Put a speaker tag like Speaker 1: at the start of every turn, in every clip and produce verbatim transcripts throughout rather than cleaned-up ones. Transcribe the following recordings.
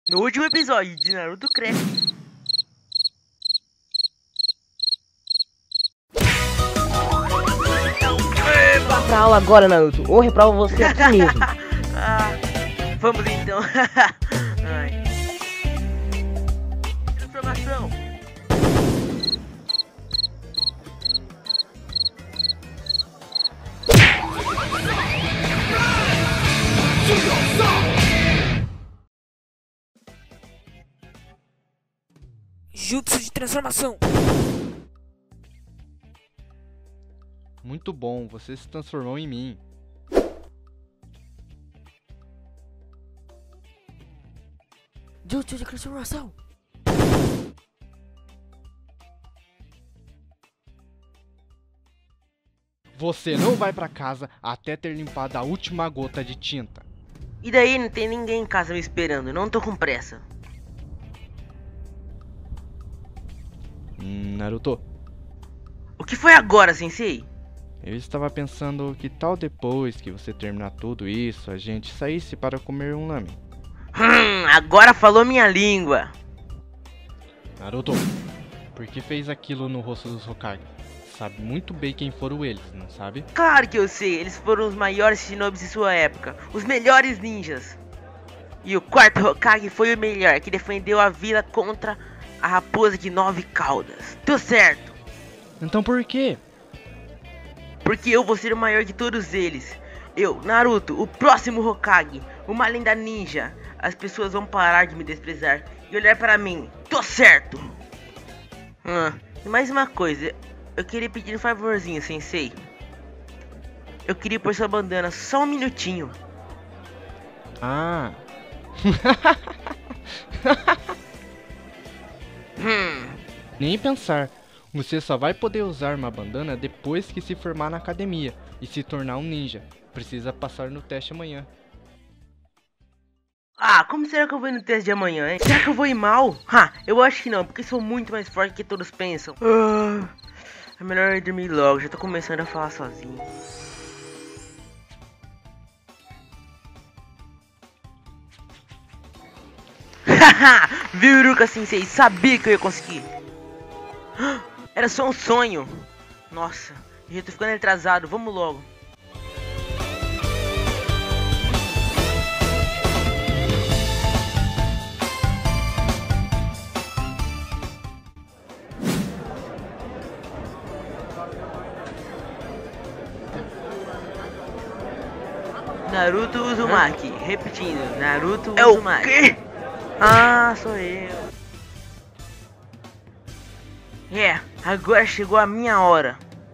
Speaker 1: No último episódio de Naruto Cresce.
Speaker 2: Vá pra aula agora, Naruto, ou reprovo você aqui mesmo.
Speaker 1: Ah, vamos então. Ai. Transformação.
Speaker 3: Jutsu de transformação.
Speaker 4: Muito bom, você se transformou em mim.
Speaker 3: Jutsu de transformação.
Speaker 4: Você não vai pra casa até ter limpado a última gota de tinta.
Speaker 1: E daí não tem ninguém em casa me esperando, não tô com pressa.
Speaker 4: Hum, Naruto,
Speaker 1: O que foi agora, sensei?
Speaker 4: eu estava pensando que tal depois que você terminar tudo isso, a gente saísse para comer um lamen.
Speaker 1: Hum, agora falou minha língua.
Speaker 4: Naruto, por que fez aquilo no rosto dos Hokage? Sabe muito bem quem foram eles, não sabe?
Speaker 1: Claro que eu sei, eles foram os maiores shinobis de sua época, os melhores ninjas. E o quarto Hokage foi o melhor, que defendeu a vila contra a raposa de nove caudas. Tô certo,
Speaker 4: Então por quê?
Speaker 1: porque eu vou ser o maior de todos eles. Eu, Naruto, o próximo Hokage, uma lenda ninja. As pessoas vão parar de me desprezar e olhar para mim. Tô certo. Ah, e mais uma coisa, eu queria pedir um favorzinho, sensei. Eu queria pôr sua bandana só um minutinho.
Speaker 4: Ah,
Speaker 1: Hum,
Speaker 4: nem pensar. Você só vai poder usar uma bandana depois que se formar na academia e se tornar um ninja. Precisa passar no teste amanhã.
Speaker 1: Ah, como será que eu vou ir no teste de amanhã, hein? Será que eu vou ir mal? Ha, eu acho que não, porque sou muito mais forte que todos pensam. Ah, é melhor eu dormir logo, já tô começando a falar sozinho. Haha, viu, Iruka Sensei? Sabia que eu ia conseguir. Ah, era só um sonho. Nossa, eu já tô ficando atrasado, vamos logo. Naruto Uzumaki, repetindo, Naruto
Speaker 2: É o
Speaker 1: Uzumaki.
Speaker 2: quê?
Speaker 1: Ah, sou eu. É, agora chegou a minha hora.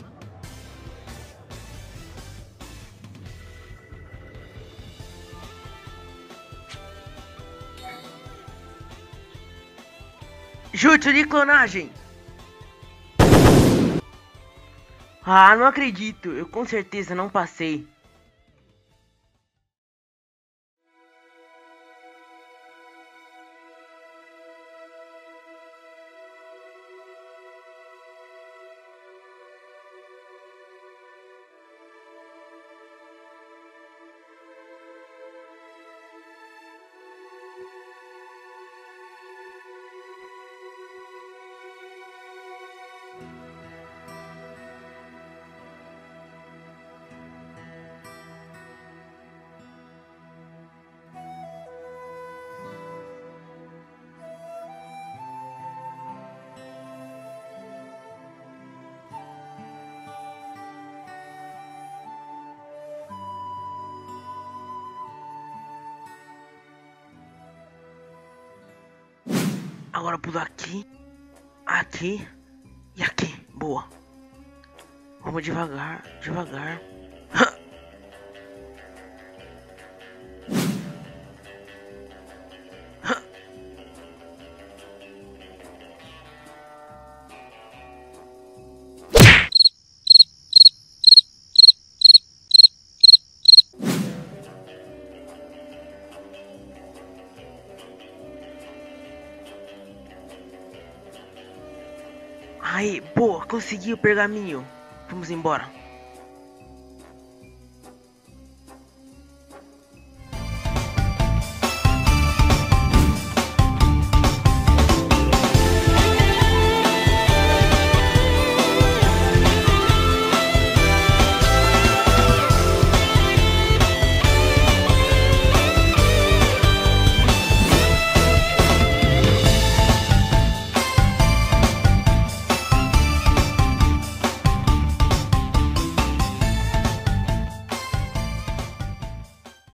Speaker 1: Jutsu de clonagem. Ah, não acredito, eu com certeza não passei. Agora pulo aqui, aqui e aqui. Boa. Vamos devagar, devagar. Aí, boa, consegui o pergaminho. Vamos embora.